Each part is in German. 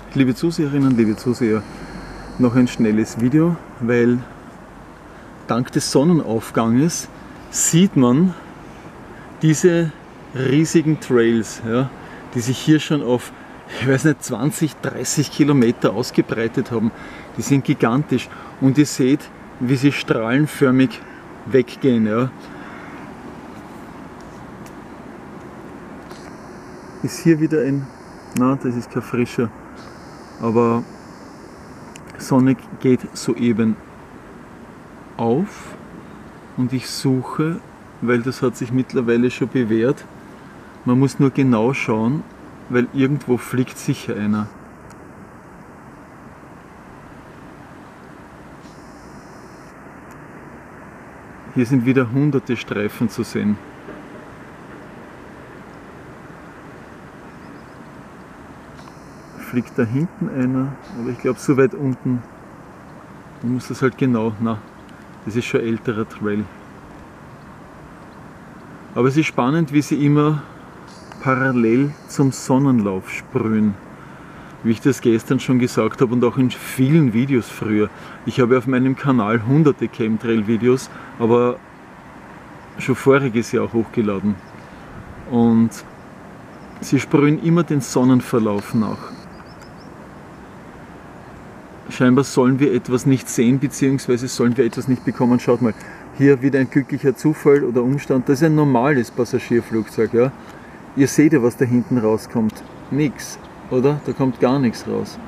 Liebe Zuseherinnen, liebe Zuseher, noch ein schnelles Video, weil dank des Sonnenaufganges sieht man diese riesigen Trails, ja, die sich hier schon auf, ich weiß nicht, 20, 30 Kilometer ausgebreitet haben. Die sind gigantisch und ihr seht, wie sie strahlenförmig weggehen. Ja. Ist hier wieder ein, na, das ist kein frischer, aber Sonne geht soeben auf und ich suche, weil das hat sich mittlerweile schon bewährt, man muss nur genau schauen, weil irgendwo fliegt sicher einer. Hier sind wieder hunderte Streifen zu sehen. Fliegt da hinten einer, aber ich glaube so weit unten, man muss das halt genau, na, das ist schon ein älterer Trail. Aber es ist spannend, wie sie immer parallel zum Sonnenlauf sprühen. Wie ich das gestern schon gesagt habe und auch in vielen Videos früher. Ich habe auf meinem Kanal hunderte Chemtrail-Videos, aber schon voriges Jahr hochgeladen. Und sie sprühen immer den Sonnenverlauf nach. Scheinbar sollen wir etwas nicht sehen, beziehungsweise sollen wir etwas nicht bekommen. Schaut mal, hier wieder ein glücklicher Zufall oder Umstand. Das ist ein normales Passagierflugzeug. Ja? Ihr seht ja, was da hinten rauskommt. Nix, oder? Da kommt gar nichts raus.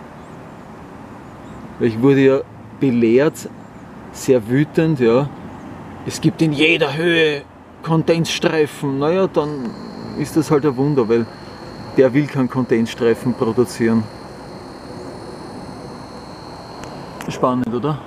Ich wurde ja belehrt, sehr wütend, ja. Es gibt in jeder Höhe Kondensstreifen. Naja, dann ist das halt ein Wunder, weil der will keinen Kondensstreifen produzieren. Spannend, oder?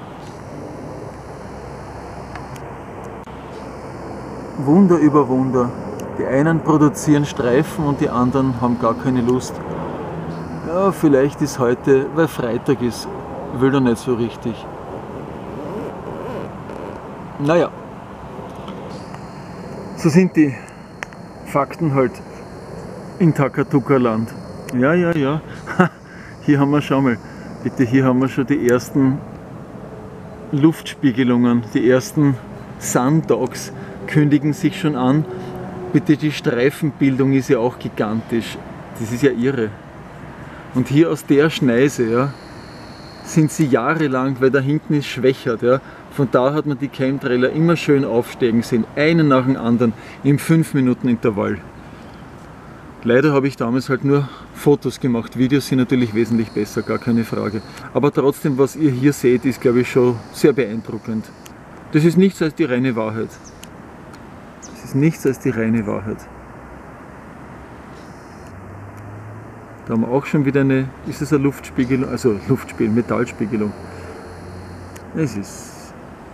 Wunder über Wunder. Die einen produzieren Streifen und die anderen haben gar keine Lust. Ja, vielleicht ist heute, weil Freitag ist, will er nicht so richtig. Naja, so sind die Fakten halt in Takatuka-Land. Ja, ja, ja. Hier haben wir, schau mal, bitte, hier haben wir schon die ersten Luftspiegelungen, die ersten Sundogs kündigen sich schon an. Bitte, die Streifenbildung ist ja auch gigantisch. Das ist ja irre. Und hier aus der Schneise, ja, sind sie jahrelang, weil da hinten ist schwächert. Ja, von da hat man die Chemtrailer immer schön aufsteigen sehen, einen nach dem anderen, im 5-Minuten-Intervall. Leider habe ich damals halt nur Fotos gemacht. Videos sind natürlich wesentlich besser, gar keine Frage. Aber trotzdem, was ihr hier seht, ist, glaube ich, schon sehr beeindruckend. Das ist nichts als die reine Wahrheit. Das ist nichts als die reine Wahrheit. Da haben wir auch schon wieder eine, ist es eine Luftspiegelung, also Luftspiegel, Metallspiegelung. Es ist.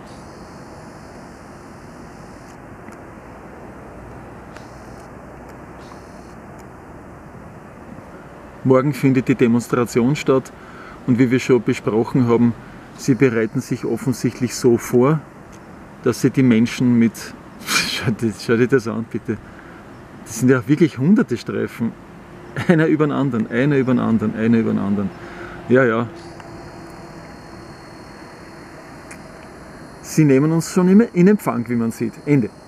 Morgen findet die Demonstration statt und wie wir schon besprochen haben, sie bereiten sich offensichtlich so vor, dass sie die Menschen mit, schau dir das an bitte, das sind ja wirklich hunderte Streifen, einer über den anderen, einer über den anderen, einer über den anderen. Ja, ja. Sie nehmen uns schon immer in Empfang, wie man sieht. Ende.